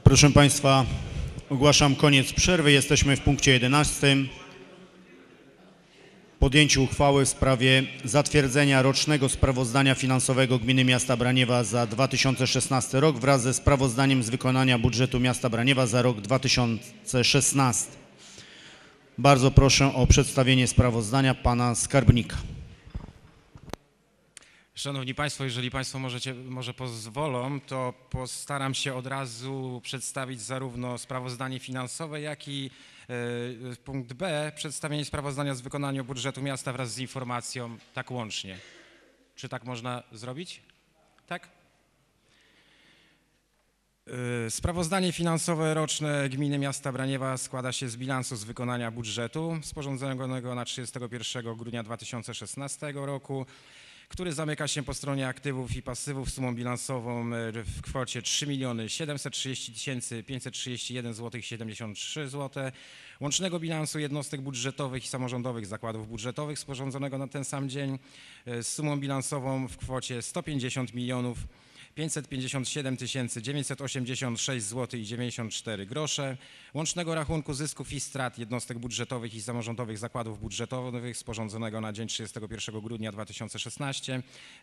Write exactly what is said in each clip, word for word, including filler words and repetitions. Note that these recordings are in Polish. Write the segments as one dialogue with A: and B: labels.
A: Proszę Państwa, ogłaszam koniec przerwy. Jesteśmy w punkcie jedenastym. Podjęciu uchwały w sprawie zatwierdzenia rocznego sprawozdania finansowego Gminy Miasta Braniewa za dwa tysiące szesnasty rok wraz ze sprawozdaniem z wykonania budżetu Miasta Braniewa za rok dwa tysiące szesnasty. Bardzo proszę o przedstawienie sprawozdania pana skarbnika.
B: Szanowni Państwo, jeżeli Państwo możecie, może pozwolą, to postaram się od razu przedstawić zarówno sprawozdanie finansowe, jak i y, punkt B, przedstawienie sprawozdania z wykonania budżetu miasta wraz z informacją, tak łącznie. Czy tak można zrobić? Tak? Y, sprawozdanie finansowe roczne Gminy Miasta Braniewa składa się z bilansu z wykonania budżetu sporządzonego na trzydziestego pierwszego grudnia dwa tysiące szesnastego roku, który zamyka się po stronie aktywów i pasywów sumą bilansową w kwocie trzy miliony siedemset trzydzieści tysięcy pięćset trzydzieści jeden złotych siedemdziesiąt trzy złote, łącznego bilansu jednostek budżetowych i samorządowych zakładów budżetowych sporządzonego na ten sam dzień z sumą bilansową w kwocie sto pięćdziesiąt milionów pięćset pięćdziesiąt siedem tysięcy dziewięćset osiemdziesiąt sześć złotych i dziewięćdziesiąt cztery grosze, łącznego rachunku zysków i strat jednostek budżetowych i samorządowych zakładów budżetowych sporządzonego na dzień trzydziestego pierwszego grudnia dwa tysiące szesnastego,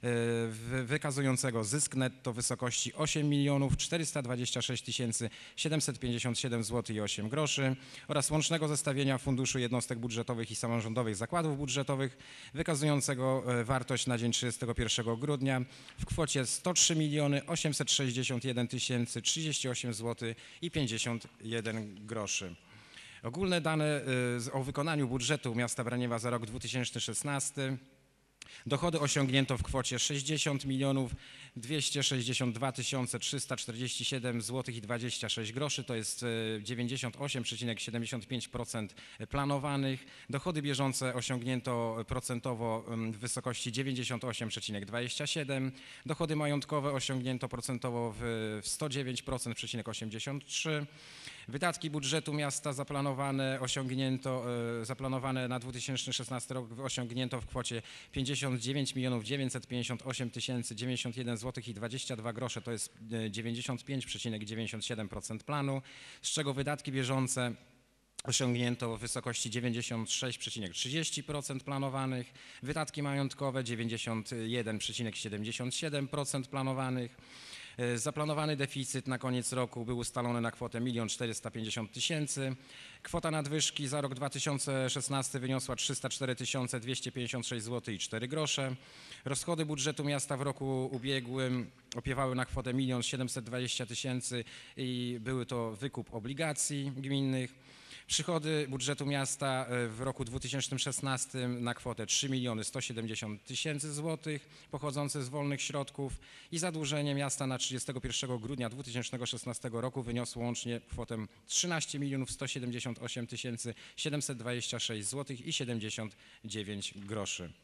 B: wykazującego zysk netto w wysokości osiem milionów czterysta dwadzieścia sześć tysięcy siedemset pięćdziesiąt siedem złotych i osiem groszy oraz łącznego zestawienia funduszu jednostek budżetowych i samorządowych zakładów budżetowych wykazującego wartość na dzień trzydziestego pierwszego grudnia w kwocie sto trzy miliony osiemset sześćdziesiąt jeden tysięcy trzydzieści osiem złotych i pięćdziesiąt jeden groszy. Ogólne dane o wykonaniu budżetu miasta Braniewa za rok dwa tysiące szesnasty. Dochody osiągnięto w kwocie sześćdziesiąt milionów dwieście sześćdziesiąt dwa tysiące trzysta czterdzieści siedem złotych i dwadzieścia sześć groszy, to jest dziewięćdziesiąt osiem przecinek siedemdziesiąt pięć procent planowanych. Dochody bieżące osiągnięto procentowo w wysokości dziewięćdziesiąt osiem przecinek dwadzieścia siedem procent. Dochody majątkowe osiągnięto procentowo w sto dziewięć procent przecinek osiemdziesiąt trzy procent. Wydatki budżetu miasta zaplanowane osiągnięto, zaplanowane na dwa tysiące szesnasty rok osiągnięto w kwocie pięćdziesiąt dziewięć milionów dziewięćset pięćdziesiąt osiem tysięcy dziewięćdziesiąt jeden złotych i dwadzieścia dwa grosze, to jest dziewięćdziesiąt pięć przecinek dziewięćdziesiąt siedem procent planu, z czego wydatki bieżące osiągnięto w wysokości dziewięćdziesiąt sześć przecinek trzydzieści procent planowanych, wydatki majątkowe dziewięćdziesiąt jeden przecinek siedemdziesiąt siedem procent planowanych. Zaplanowany deficyt na koniec roku był ustalony na kwotę milion czterysta pięćdziesiąt tysięcy. Kwota nadwyżki za rok dwa tysiące szesnasty wyniosła trzysta cztery tysiące dwieście pięćdziesiąt sześć złotych i cztery grosze. Rozchody budżetu miasta w roku ubiegłym opiewały na kwotę milion siedemset dwadzieścia tysięcy i były to wykup obligacji gminnych. Przychody budżetu miasta w roku dwa tysiące szesnastym na kwotę trzy miliony sto siedemdziesiąt tysięcy złotych pochodzące z wolnych środków i zadłużenie miasta na trzydziestego pierwszego grudnia dwa tysiące szesnastego roku wyniosło łącznie kwotę trzynaście milionów sto siedemdziesiąt osiem tysięcy siedemset dwadzieścia sześć złotych i siedemdziesiąt dziewięć groszy.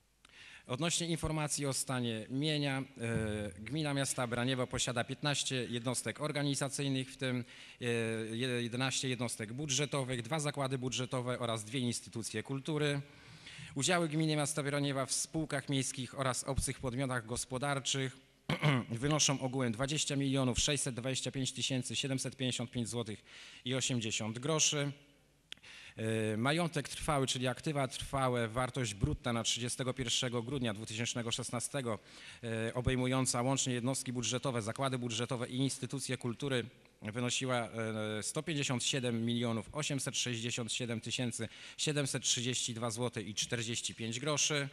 B: Odnośnie informacji o stanie mienia, Gmina Miasta Braniewo posiada piętnaście jednostek organizacyjnych, w tym jedenaście jednostek budżetowych, dwa zakłady budżetowe oraz dwie instytucje kultury. Udziały Gminy Miasta Braniewa w spółkach miejskich oraz obcych podmiotach gospodarczych wynoszą ogółem dwadzieścia milionów sześćset dwadzieścia pięć tysięcy siedemset pięćdziesiąt pięć złotych i osiemdziesiąt groszy. Majątek trwały, czyli aktywa trwałe, wartość brutta na trzydziestego pierwszego grudnia dwa tysiące szesnastego obejmująca łącznie jednostki budżetowe, zakłady budżetowe i instytucje kultury wynosiła sto pięćdziesiąt siedem milionów osiemset sześćdziesiąt siedem tysięcy siedemset trzydzieści dwa złotych i czterdzieści pięć groszy.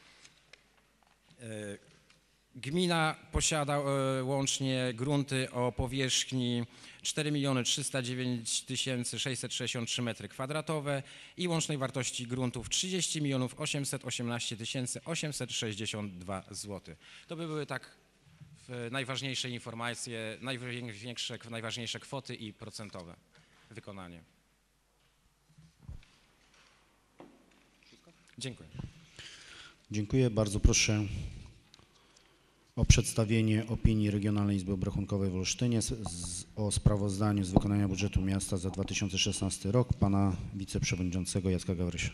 B: Gmina posiada łącznie grunty o powierzchni cztery miliony trzysta dziewięć tysięcy sześćset sześćdziesiąt trzy metry kwadratowe i łącznej wartości gruntów trzydzieści milionów osiemset osiemnaście tysięcy osiemset sześćdziesiąt dwa złotych. To by były tak najważniejsze informacje, największe, najważniejsze kwoty i procentowe wykonanie. Dziękuję.
A: Dziękuję. Bardzo proszę o przedstawienie opinii Regionalnej Izby Obrachunkowej w Olsztynie z, z, o sprawozdaniu z wykonania budżetu miasta za dwa tysiące szesnasty rok pana wiceprzewodniczącego Jacka Gawrysia.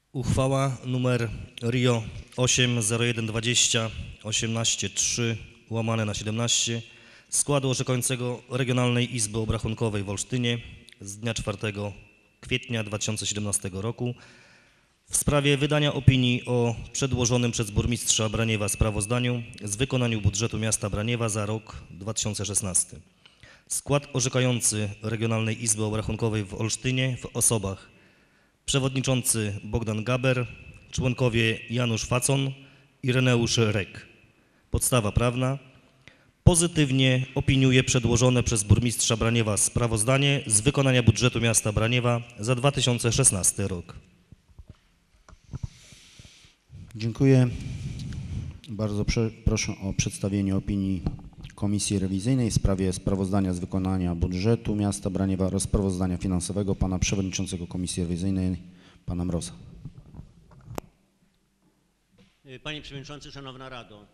C: Uchwała numer R I O osiem zero jeden dwadzieścia osiemnaście trzy łamane na siedemnaście składu orzekającego Regionalnej Izby Obrachunkowej w Olsztynie z dnia czwartego kwietnia dwa tysiące siedemnastego roku w sprawie wydania opinii o przedłożonym przez burmistrza Braniewa sprawozdaniu z wykonania budżetu miasta Braniewa za rok dwa tysiące szesnasty. Skład orzekający Regionalnej Izby Obrachunkowej w Olsztynie w osobach przewodniczący Bogdan Gaber, członkowie Janusz Facon, Ireneusz Rek. Podstawa prawna. Pozytywnie opiniuje przedłożone przez burmistrza Braniewa sprawozdanie z wykonania budżetu miasta Braniewa za dwa tysiące szesnasty rok.
A: Dziękuję. Bardzo prze, proszę o przedstawienie opinii Komisji Rewizyjnej w sprawie sprawozdania z wykonania budżetu miasta Braniewa oraz sprawozdania finansowego pana przewodniczącego Komisji Rewizyjnej, pana Mroza.
D: Panie Przewodniczący, Szanowna Rado.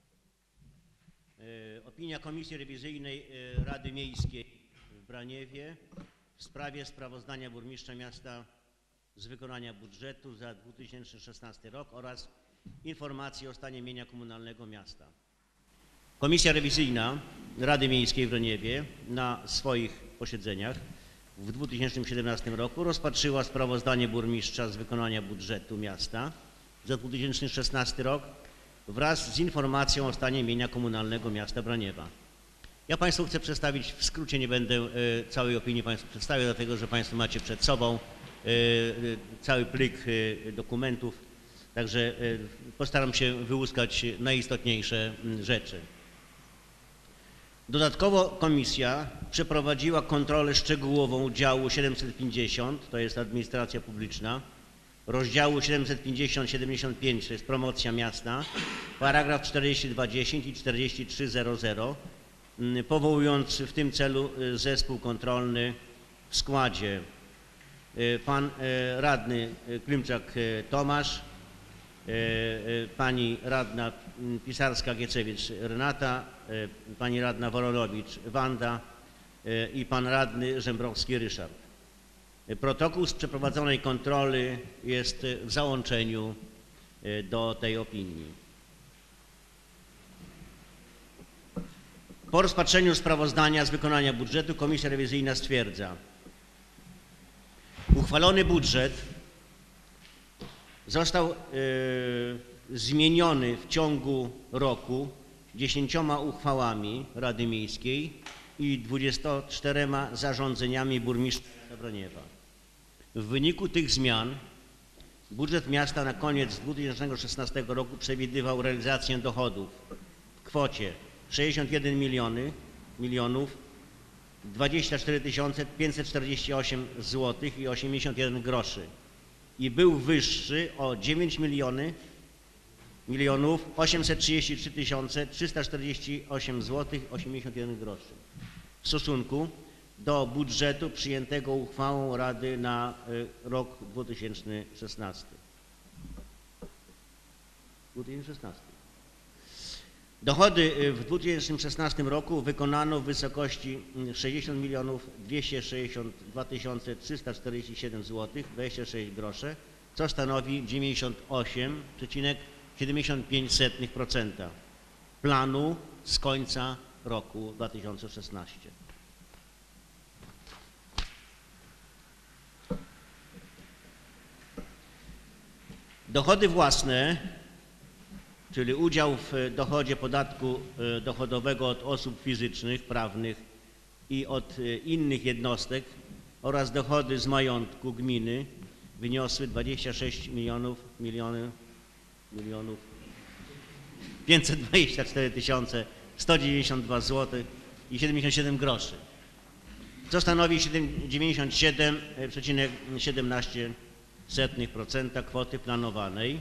D: Opinia Komisji Rewizyjnej Rady Miejskiej w Braniewie w sprawie sprawozdania burmistrza miasta z wykonania budżetu za dwa tysiące szesnasty rok oraz informacji o stanie mienia komunalnego miasta. Komisja Rewizyjna Rady Miejskiej w Braniewie na swoich posiedzeniach w dwa tysiące siedemnastym roku rozpatrzyła sprawozdanie burmistrza z wykonania budżetu miasta za dwa tysiące szesnasty rok wraz z informacją o stanie mienia komunalnego miasta Braniewa. Ja Państwu chcę przedstawić, w skrócie nie będę y, całej opinii Państwu przedstawiał, dlatego że Państwo macie przed sobą y, y, cały plik y, dokumentów, także y, postaram się wyłuskać najistotniejsze y, rzeczy. Dodatkowo komisja przeprowadziła kontrolę szczegółową działu siedemset pięćdziesiąt, to jest administracja publiczna, rozdziału siedemset pięćdziesiąt siedemdziesiąt pięć, to jest promocja miasta, paragraf czterdzieści dwa dziesięć i czterdzieści trzy zero zero, powołując w tym celu zespół kontrolny w składzie pan radny Klimczak Tomasz, pani radna Pisarska-Giecewicz Renata, pani radna Woronowicz Wanda i pan radny Żembrowski Ryszard. Protokół z przeprowadzonej kontroli jest w załączeniu do tej opinii. Po rozpatrzeniu sprawozdania z wykonania budżetu Komisja Rewizyjna stwierdza: uchwalony budżet został y, zmieniony w ciągu roku dziesięcioma uchwałami Rady Miejskiej i dwudziestoma czterema zarządzeniami burmistrza Braniewa. W wyniku tych zmian budżet miasta na koniec dwa tysiące szesnastego roku przewidywał realizację dochodów w kwocie sześćdziesiąt jeden milionów dwadzieścia cztery tysiące pięćset czterdzieści osiem złotych i osiemdziesiąt jeden groszy i był wyższy o dziewięć milionów osiemset trzydzieści trzy tysiące trzysta czterdzieści osiem złotych osiemdziesiąt jeden groszy w stosunku do budżetu przyjętego uchwałą Rady na rok dwa tysiące szesnasty. dwa tysiące szesnasty. Dochody w dwa tysiące szesnastym roku wykonano w wysokości sześćdziesiąt milionów dwieście sześćdziesiąt dwa tysiące trzysta czterdzieści siedem złotych dwadzieścia sześć groszy, co stanowi dziewięćdziesiąt osiem przecinek siedemdziesiąt pięć procent planu z końca roku dwa tysiące szesnastego. Dochody własne, czyli udział w dochodzie podatku dochodowego od osób fizycznych, prawnych i od innych jednostek oraz dochody z majątku gminy wyniosły dwadzieścia sześć milionów, milionów, milionów pięćset dwadzieścia cztery tysiące sto dziewięćdziesiąt dwa złotych i siedemdziesiąt siedem groszy, co stanowi dziewięćdziesiąt siedem przecinek siedemnaście procent kwoty planowanej.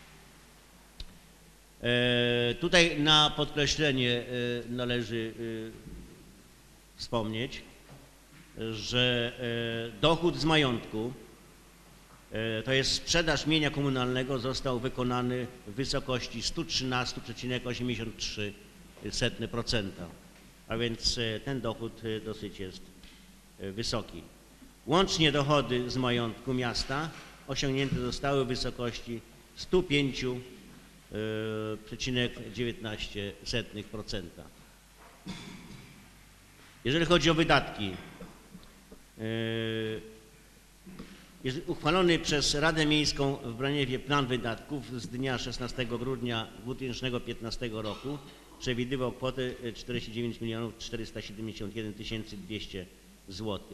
D: E, tutaj na podkreślenie e, należy e, wspomnieć, że e, dochód z majątku, e, to jest sprzedaż mienia komunalnego, został wykonany w wysokości sto trzynaście przecinek osiemdziesiąt trzy procent, a więc e, ten dochód e, dosyć jest e, wysoki. Łącznie dochody z majątku miasta osiągnięte zostały w wysokości sto pięć przecinek dziewiętnaście procent. Jeżeli chodzi o wydatki, uchwalony przez Radę Miejską w Braniewie plan wydatków z dnia szesnastego grudnia dwa tysiące piętnastego roku przewidywał kwotę czterdzieści dziewięć milionów czterysta siedemdziesiąt jeden tysięcy dwieście złotych.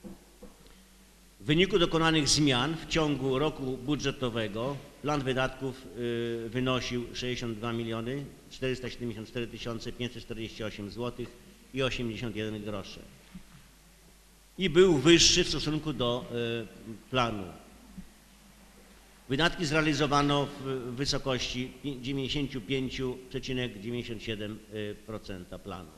D: W wyniku dokonanych zmian w ciągu roku budżetowego plan wydatków wynosił sześćdziesiąt dwa miliony czterysta siedemdziesiąt cztery tysiące pięćset czterdzieści osiem złotych i osiemdziesiąt jeden groszy i był wyższy w stosunku do planu. Wydatki zrealizowano w wysokości dziewięćdziesiąt pięć przecinek dziewięćdziesiąt siedem procent planu.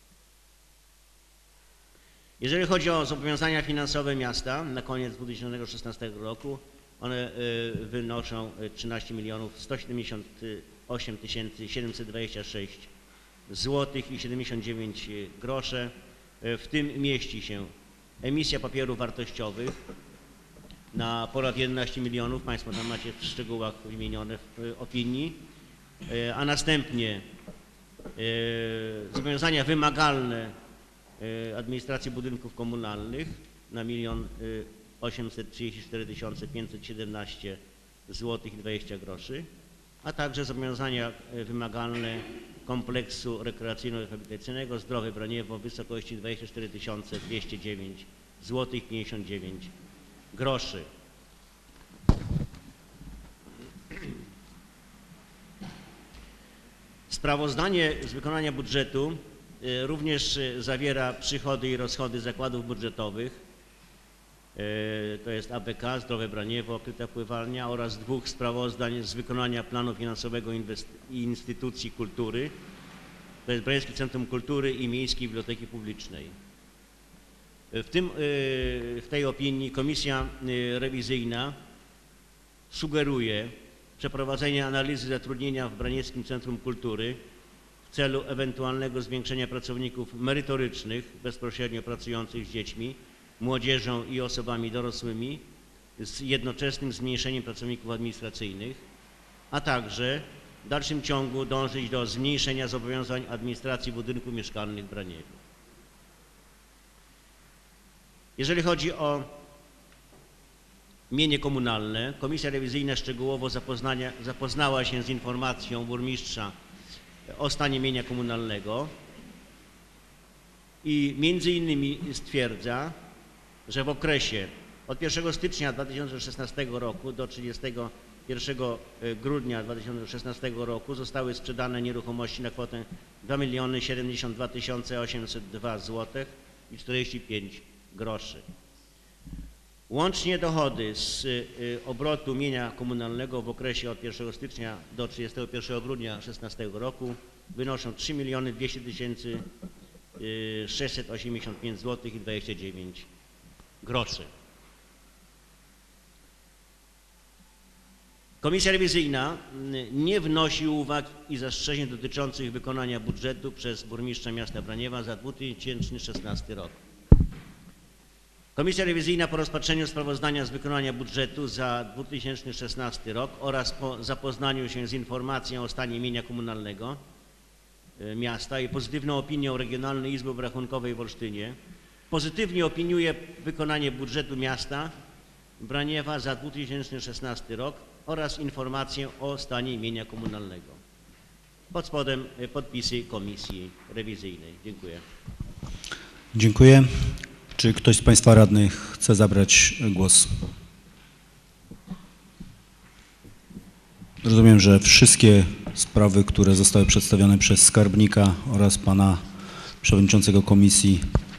D: Jeżeli chodzi o zobowiązania finansowe miasta na koniec dwa tysiące szesnastego roku, one wynoszą trzynaście milionów sto siedemdziesiąt osiem tysięcy siedemset dwadzieścia sześć złotych i siedemdziesiąt dziewięć groszy. W tym mieści się emisja papierów wartościowych na ponad jedenaście milionów, Państwo tam macie w szczegółach wymienione w opinii, a następnie zobowiązania wymagalne administracji budynków komunalnych na milion osiemset trzydzieści cztery tysiące pięćset siedemnaście złotych i dwadzieścia groszy, a także zobowiązania wymagalne kompleksu rekreacyjno-rehabilitacyjnego Zdrowe Braniewo w wysokości dwadzieścia cztery tysiące dwieście dziewięć złotych pięćdziesiąt dziewięć groszy. Sprawozdanie z wykonania budżetu również zawiera przychody i rozchody zakładów budżetowych, to jest A B K, Zdrowe Braniewo, Kryta Pływalnia oraz dwóch sprawozdań z wykonania planu finansowego instytucji kultury, to jest Branierskie Centrum Kultury i Miejskiej Biblioteki Publicznej. W, tym, w tej opinii komisja rewizyjna sugeruje przeprowadzenie analizy zatrudnienia w Branierskim Centrum Kultury w celu ewentualnego zwiększenia pracowników merytorycznych bezpośrednio pracujących z dziećmi, młodzieżą i osobami dorosłymi z jednoczesnym zmniejszeniem pracowników administracyjnych, a także w dalszym ciągu dążyć do zmniejszenia zobowiązań administracji budynków mieszkalnych w Braniewie. Jeżeli chodzi o mienie komunalne, komisja rewizyjna szczegółowo zapoznała się z informacją burmistrza o stanie mienia komunalnego i między innymi stwierdza, że w okresie od pierwszego stycznia dwa tysiące szesnastego roku do trzydziestego pierwszego grudnia dwa tysiące szesnastego roku zostały sprzedane nieruchomości na kwotę dwa miliony siedemdziesiąt dwa tysiące osiemset dwa złotych i czterdzieści pięć groszy. Łącznie dochody z obrotu mienia komunalnego w okresie od pierwszego stycznia do trzydziestego pierwszego grudnia dwa tysiące szesnastego roku wynoszą trzy miliony dwieście tysięcy sześćset osiemdziesiąt pięć złotych i dwadzieścia dziewięć groszy. Komisja rewizyjna nie wnosi uwag i zastrzeżeń dotyczących wykonania budżetu przez burmistrza miasta Braniewa za dwa tysiące szesnasty rok. Komisja rewizyjna po rozpatrzeniu sprawozdania z wykonania budżetu za dwa tysiące szesnasty rok oraz po zapoznaniu się z informacją o stanie mienia komunalnego miasta i pozytywną opinią Regionalnej Izby Obrachunkowej w Olsztynie pozytywnie opiniuje wykonanie budżetu miasta Braniewa za dwa tysiące szesnasty rok oraz informację o stanie mienia komunalnego. Pod spodem podpisy Komisji Rewizyjnej. Dziękuję.
E: Dziękuję. Czy ktoś z Państwa radnych chce zabrać głos? Rozumiem, że wszystkie sprawy, które zostały przedstawione przez skarbnika oraz pana przewodniczącego komisji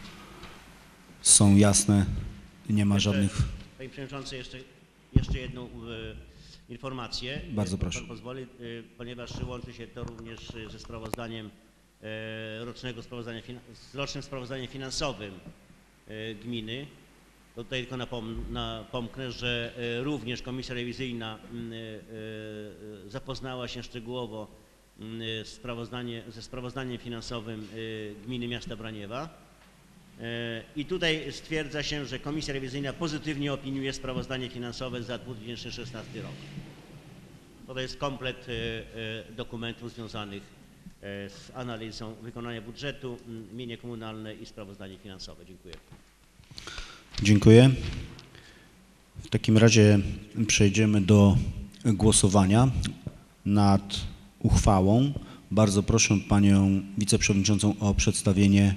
E: są jasne. Nie ma
D: Jeszcze,
E: żadnych...
D: Panie Przewodniczący, jeszcze, jeszcze jedną e, informację.
E: Bardzo proszę.
D: Pan pozwoli, e, ponieważ łączy się to również ze sprawozdaniem e, rocznego sprawozdania, z rocznym sprawozdaniem finansowym e, gminy. To tutaj tylko napom, napomknę, że e, również Komisja Rewizyjna e, e, zapoznała się szczegółowo e, sprawozdanie, ze sprawozdaniem finansowym e, gminy miasta Braniewa. I tutaj stwierdza się, że Komisja Rewizyjna pozytywnie opiniuje sprawozdanie finansowe za dwa tysiące szesnasty rok. To jest komplet e, e, dokumentów związanych e, z analizą wykonania budżetu, m, mienie komunalne i sprawozdanie finansowe. Dziękuję.
E: Dziękuję. W takim razie przejdziemy do głosowania nad uchwałą. Bardzo proszę Panią Wiceprzewodniczącą o przedstawienie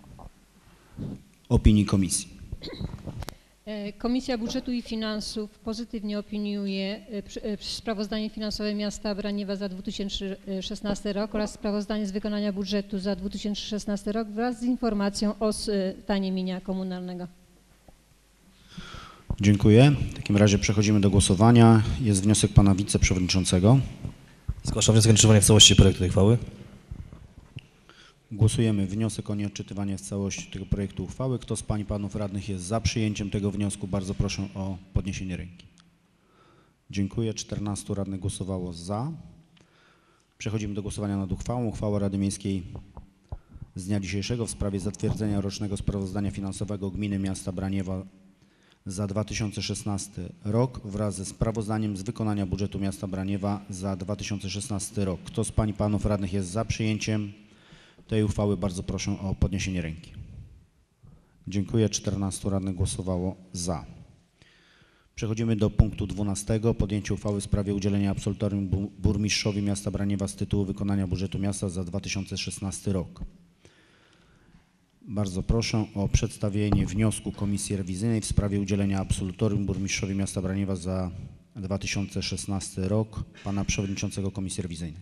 E: opinii komisji.
F: Komisja Budżetu i Finansów pozytywnie opiniuje sprawozdanie finansowe miasta Braniewa za dwa tysiące szesnasty rok oraz sprawozdanie z wykonania budżetu za dwa tysiące szesnasty rok wraz z informacją o stanie mienia komunalnego.
E: Dziękuję. W takim razie przechodzimy do głosowania. Jest wniosek Pana Wiceprzewodniczącego.
C: Zgłaszam wniosek o odczytywanie w całości projektu tej uchwały.
E: Głosujemy wniosek o nieodczytywanie w całości tego projektu uchwały. Kto z Pań i Panów Radnych jest za przyjęciem tego wniosku? Bardzo proszę o podniesienie ręki. Dziękuję. czternastu radnych głosowało za. Przechodzimy do głosowania nad uchwałą. Uchwała Rady Miejskiej z dnia dzisiejszego w sprawie zatwierdzenia rocznego sprawozdania finansowego Gminy Miasta Braniewa za dwa tysiące szesnasty rok wraz ze sprawozdaniem z wykonania budżetu miasta Braniewa za dwa tysiące szesnasty rok. Kto z Pań i Panów Radnych jest za przyjęciem tej uchwały? Bardzo proszę o podniesienie ręki. Dziękuję. czternastu radnych głosowało za. Przechodzimy do punktu dwunastego. Podjęcie uchwały w sprawie udzielenia absolutorium bu- burmistrzowi miasta Braniewa z tytułu wykonania budżetu miasta za dwa tysiące szesnasty rok. Bardzo proszę o przedstawienie wniosku Komisji Rewizyjnej w sprawie udzielenia absolutorium burmistrzowi miasta Braniewa za dwa tysiące szesnasty rok pana przewodniczącego Komisji Rewizyjnej.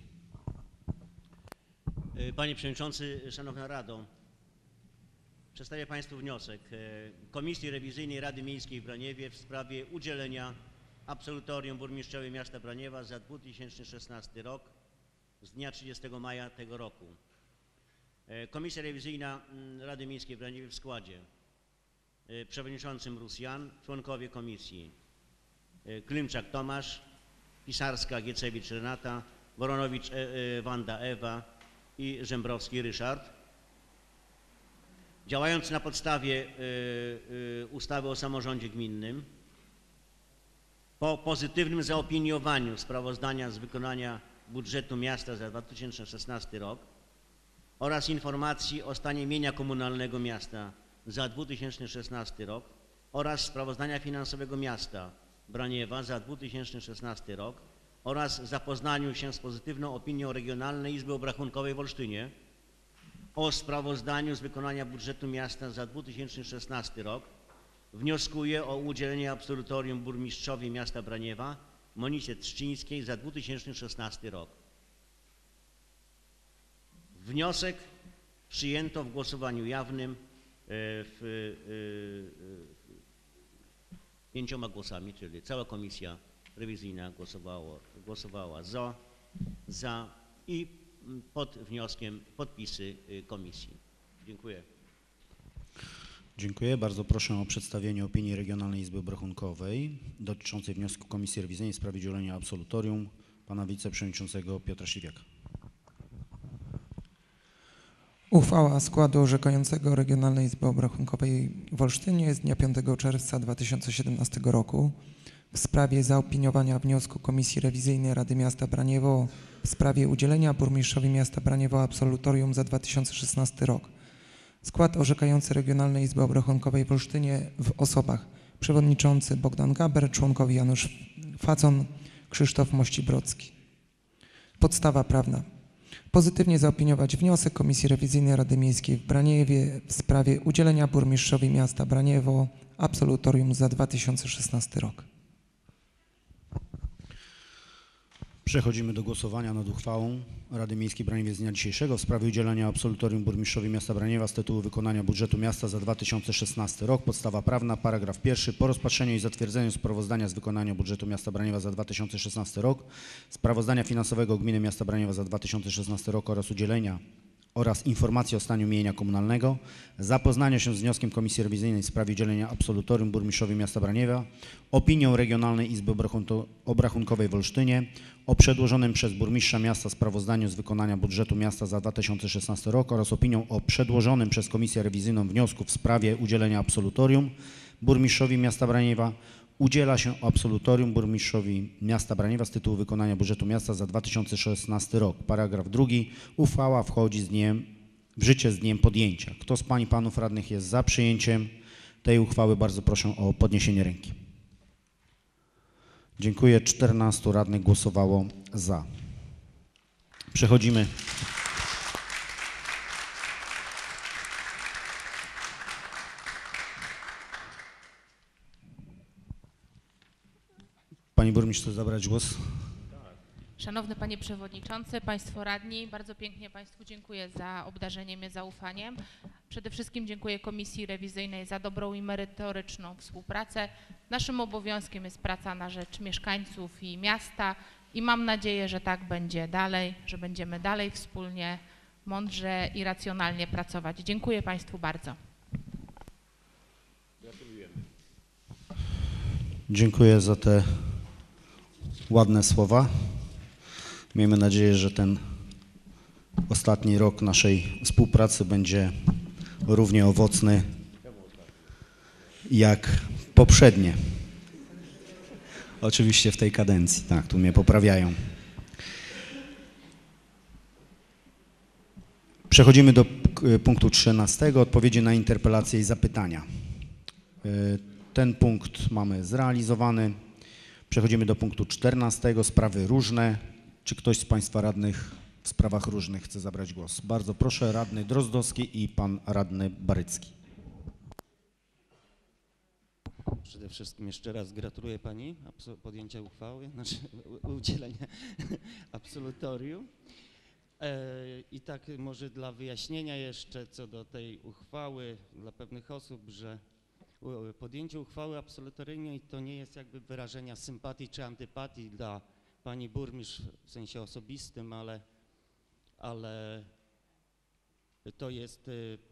D: Panie Przewodniczący, Szanowna Rado, przedstawię Państwu wniosek Komisji Rewizyjnej Rady Miejskiej w Braniewie w sprawie udzielenia absolutorium burmistrzowi miasta Braniewa za dwa tysiące szesnasty rok z dnia trzydziestego maja tego roku. Komisja Rewizyjna Rady Miejskiej w Braniewie w składzie przewodniczącym Rusjan, członkowie komisji Klimczak Tomasz, Pisarska Giecewicz Renata, Woronowicz Wanda Ewa i Żembrowski Ryszard. Działając na podstawie ustawy o samorządzie gminnym, po pozytywnym zaopiniowaniu sprawozdania z wykonania budżetu miasta za dwa tysiące szesnasty rok oraz informacji o stanie mienia komunalnego miasta za dwa tysiące szesnasty rok oraz sprawozdania finansowego miasta Braniewa za dwa tysiące szesnasty rok oraz zapoznaniu się z pozytywną opinią Regionalnej Izby Obrachunkowej w Olsztynie o sprawozdaniu z wykonania budżetu miasta za dwa tysiące szesnasty rok wnioskuję o udzielenie absolutorium burmistrzowi miasta Braniewa Monice Trzcińskiej za dwa tysiące szesnasty rok. Wniosek przyjęto w głosowaniu jawnym w, w, pięcioma głosami, czyli cała komisja rewizyjna głosowało, głosowała za, za i pod wnioskiem podpisy komisji. Dziękuję.
E: Dziękuję. Bardzo proszę o przedstawienie opinii Regionalnej Izby Obrachunkowej dotyczącej wniosku Komisji Rewizyjnej w sprawie udzielenia absolutorium pana wiceprzewodniczącego Piotra Śliwiaka.
G: Uchwała składu orzekającego Regionalnej Izby Obrachunkowej w Olsztynie z dnia piątego czerwca dwa tysiące siedemnastego roku w sprawie zaopiniowania wniosku Komisji Rewizyjnej Rady Miasta Braniewo w sprawie udzielenia burmistrzowi miasta Braniewo absolutorium za dwa tysiące szesnasty rok. Skład orzekający Regionalnej Izby Obrachunkowej w Olsztynie w osobach przewodniczący Bogdan Gaber, członkowie Janusz Facon, Krzysztof Mościbrocki. Podstawa prawna. Pozytywnie zaopiniować wniosek Komisji Rewizyjnej Rady Miejskiej w Braniewie w sprawie udzielenia burmistrzowi miasta Braniewo absolutorium za dwa tysiące szesnasty rok.
E: Przechodzimy do głosowania nad uchwałą Rady Miejskiej Braniewie z dnia dzisiejszego w sprawie udzielenia absolutorium burmistrzowi miasta Braniewa z tytułu wykonania budżetu miasta za dwa tysiące szesnasty rok. Podstawa prawna, paragraf pierwszy. Po rozpatrzeniu i zatwierdzeniu sprawozdania z wykonania budżetu miasta Braniewa za dwa tysiące szesnasty rok, sprawozdania finansowego gminy miasta Braniewa za dwa tysiące szesnasty rok oraz udzielenia oraz informacji o stanie mienia komunalnego, zapoznania się z wnioskiem Komisji Rewizyjnej w sprawie udzielenia absolutorium burmistrzowi miasta Braniewa, opinią Regionalnej Izby Obrachunkowej w Olsztynie o przedłożonym przez burmistrza miasta sprawozdaniu z wykonania budżetu miasta za dwa tysiące szesnasty rok oraz opinią o przedłożonym przez Komisję Rewizyjną wniosku w sprawie udzielenia absolutorium burmistrzowi miasta Braniewa, udziela się absolutorium burmistrzowi miasta Braniewa z tytułu wykonania budżetu miasta za dwa tysiące szesnasty rok. Paragraf drugi. Uchwała wchodzi z dniem, w życie z dniem podjęcia. Kto z pań i panów radnych jest za przyjęciem tej uchwały? Bardzo proszę o podniesienie ręki. Dziękuję. czternastu radnych głosowało za. Przechodzimy. Pani burmistrz chce zabrać głos?
H: Szanowny Panie Przewodniczący, Państwo Radni, bardzo pięknie Państwu dziękuję za obdarzenie mnie zaufaniem. Przede wszystkim dziękuję Komisji Rewizyjnej za dobrą i merytoryczną współpracę. Naszym obowiązkiem jest praca na rzecz mieszkańców i miasta i mam nadzieję, że tak będzie dalej, że będziemy dalej wspólnie, mądrze i racjonalnie pracować. Dziękuję Państwu bardzo.
E: Dziękuję za te ładne słowa. Miejmy nadzieję, że ten ostatni rok naszej współpracy będzie równie owocny jak poprzednie. Oczywiście w tej kadencji, tak, tu mnie poprawiają. Przechodzimy do punktu trzynastego, odpowiedzi na interpelacje i zapytania. Ten punkt mamy zrealizowany. Przechodzimy do punktu czternastego, sprawy różne. Czy ktoś z Państwa radnych w sprawach różnych chce zabrać głos? Bardzo proszę, radny Drozdowski i pan radny Barycki.
I: Przede wszystkim jeszcze raz gratuluję Pani podjęcia uchwały, znaczy udzielenia absolutorium. I tak może dla wyjaśnienia jeszcze co do tej uchwały dla pewnych osób, że podjęcie uchwały absolutoryjnej to nie jest jakby wyrażenia sympatii czy antypatii dla Pani burmistrz w sensie osobistym, ale, ale to jest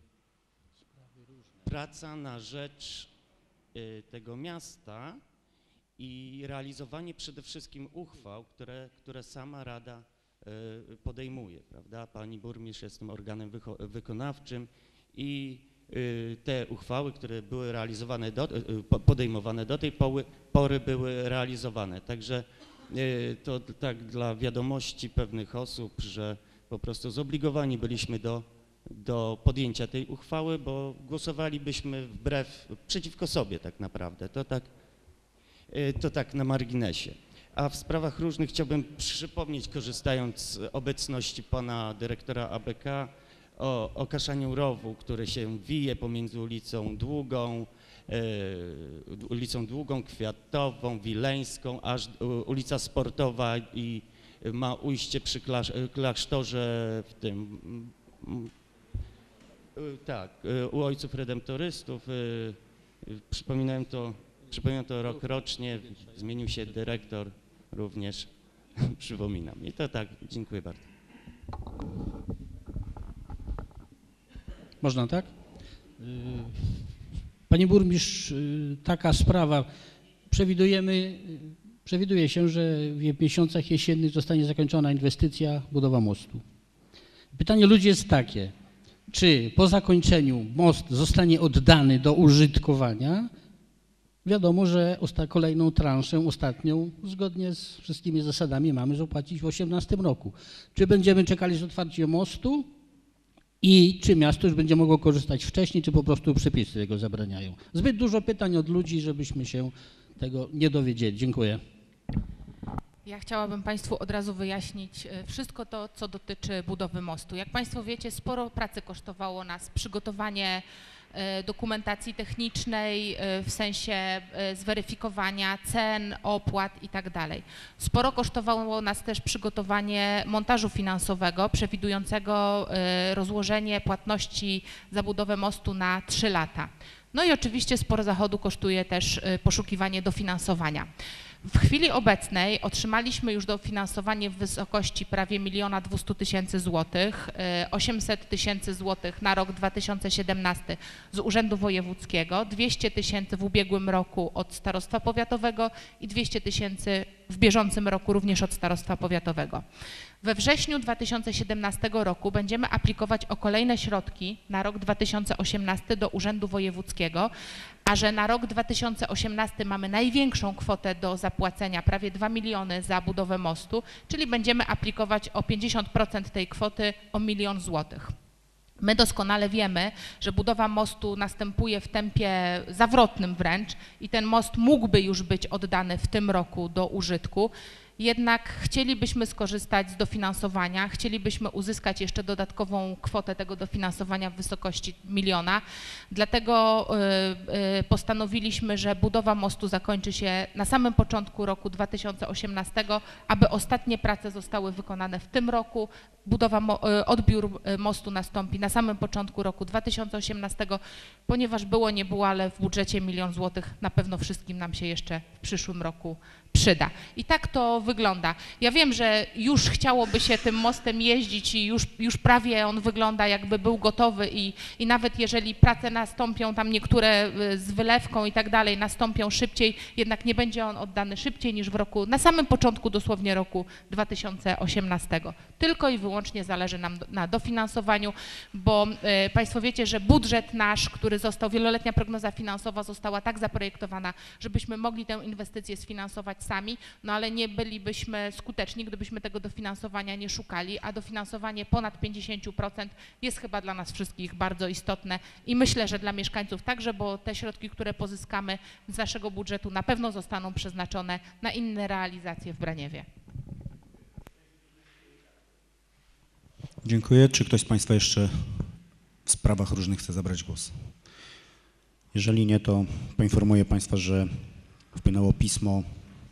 I: praca na rzecz tego miasta i realizowanie przede wszystkim uchwał, które, które sama Rada podejmuje, prawda? Pani burmistrz jest tym organem wykonawczym i te uchwały, które były realizowane, do, podejmowane do tej pory były realizowane. Także to tak dla wiadomości pewnych osób, że po prostu zobligowani byliśmy do, do podjęcia tej uchwały, bo głosowalibyśmy wbrew, przeciwko sobie tak naprawdę. To tak, to tak na marginesie. A w sprawach różnych chciałbym przypomnieć, korzystając z obecności pana dyrektora A B K, o okaszaniu rowu, który się wije pomiędzy ulicą Długą, e, ulicą Długą, Kwiatową, Wileńską, aż e, ulica Sportowa i ma ujście przy klasz, klasztorze w tym, e, tak, e, u ojców redemptorystów. E, przypominałem to, przypominam to rok rocznie, zmienił się dyrektor również, przypominam. I to tak, dziękuję bardzo.
J: Można, tak? Panie burmistrz, taka sprawa. Przewidujemy, przewiduje się, że w miesiącach jesiennych zostanie zakończona inwestycja budowa mostu. Pytanie ludzi jest takie, czy po zakończeniu most zostanie oddany do użytkowania? Wiadomo, że kolejną transzę, ostatnią, zgodnie z wszystkimi zasadami mamy zapłacić w osiemnastym roku. Czy będziemy czekali z otwarciem mostu? I czy miasto już będzie mogło korzystać wcześniej, czy po prostu przepisy tego zabraniają? Zbyt dużo pytań od ludzi, żebyśmy się tego nie dowiedzieli. Dziękuję.
H: Ja chciałabym Państwu od razu wyjaśnić wszystko to, co dotyczy budowy mostu. Jak Państwo wiecie, sporo pracy kosztowało nas przygotowanie dokumentacji technicznej w sensie zweryfikowania cen, opłat i tak dalej. Sporo kosztowało nas też przygotowanie montażu finansowego przewidującego rozłożenie płatności za budowę mostu na trzy lata. No i oczywiście sporo zachodu kosztuje też poszukiwanie dofinansowania. W chwili obecnej otrzymaliśmy już dofinansowanie w wysokości prawie miliona dwustu tysięcy złotych, osiemset tysięcy złotych na rok dwa tysiące siedemnasty z Urzędu Wojewódzkiego, dwieście tysięcy w ubiegłym roku od Starostwa Powiatowego i dwieście tysięcy w bieżącym roku również od Starostwa Powiatowego. We wrześniu dwa tysiące siedemnastego roku będziemy aplikować o kolejne środki na rok dwa tysiące osiemnasty do Urzędu Wojewódzkiego, a że na rok dwa tysiące osiemnasty mamy największą kwotę do zapłacenia, prawie dwa miliony za budowę mostu, czyli będziemy aplikować o pięćdziesiąt procent tej kwoty o milion złotych. My doskonale wiemy, że budowa mostu następuje w tempie zawrotnym wręcz i ten most mógłby już być oddany w tym roku do użytku. Jednak chcielibyśmy skorzystać z dofinansowania, chcielibyśmy uzyskać jeszcze dodatkową kwotę tego dofinansowania w wysokości miliona. Dlatego postanowiliśmy, że budowa mostu zakończy się na samym początku roku dwa tysiące osiemnastego, aby ostatnie prace zostały wykonane w tym roku. Budowa, odbiór mostu nastąpi na samym początku roku dwa tysiące osiemnastego, ponieważ było nie było, ale w budżecie milion złotych na pewno wszystkim nam się jeszcze w przyszłym roku przyda. I tak to wygląda. Ja wiem, że już chciałoby się tym mostem jeździć i już, już prawie on wygląda, jakby był gotowy i, i nawet jeżeli prace nastąpią, tam niektóre z wylewką i tak dalej, nastąpią szybciej, jednak nie będzie on oddany szybciej niż w roku, na samym początku dosłownie roku dwa tysiące osiemnastego. Tylko i wyłącznie zależy nam na dofinansowaniu, bo e, Państwo wiecie, że budżet nasz, który został, wieloletnia prognoza finansowa została tak zaprojektowana, żebyśmy mogli tę inwestycję sfinansować sami, no ale nie bylibyśmy skuteczni, gdybyśmy tego dofinansowania nie szukali, a dofinansowanie ponad pięćdziesiąt procent jest chyba dla nas wszystkich bardzo istotne i myślę, że dla mieszkańców także, bo te środki, które pozyskamy z naszego budżetu na pewno zostaną przeznaczone na inne realizacje w Braniewie.
E: Dziękuję. Czy ktoś z Państwa jeszcze w sprawach różnych chce zabrać głos? Jeżeli nie, to poinformuję Państwa, że wpłynęło pismo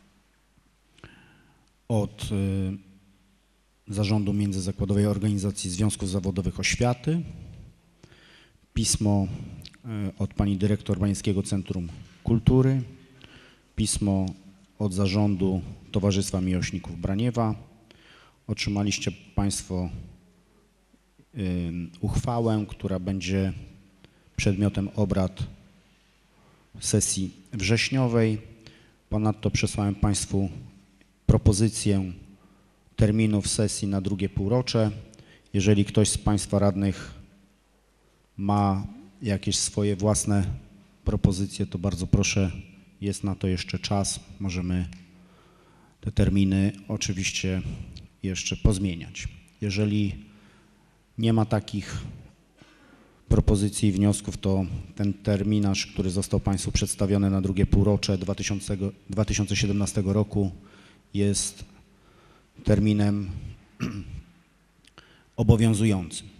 E: od y, Zarządu Międzyzakładowej Organizacji Związków Zawodowych Oświaty, pismo y, od pani dyrektor Branieńskiego Centrum Kultury, pismo od Zarządu Towarzystwa Miłośników Braniewa. Otrzymaliście Państwo y, uchwałę, która będzie przedmiotem obrad sesji wrześniowej. Ponadto przesłałem Państwu propozycję terminów sesji na drugie półrocze. Jeżeli ktoś z Państwa radnych ma jakieś swoje własne propozycje, to bardzo proszę, jest na to jeszcze czas. Możemy te terminy oczywiście jeszcze pozmieniać. Jeżeli nie ma takich propozycji i wniosków, to ten terminarz, który został Państwu przedstawiony na drugie półrocze dwa tysiące siedemnastego roku, jest terminem obowiązującym.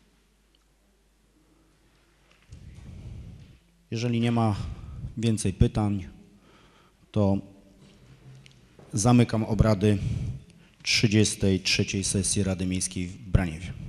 E: Jeżeli nie ma więcej pytań, to zamykam obrady trzydziestej trzeciej sesji Rady Miejskiej w Braniewie.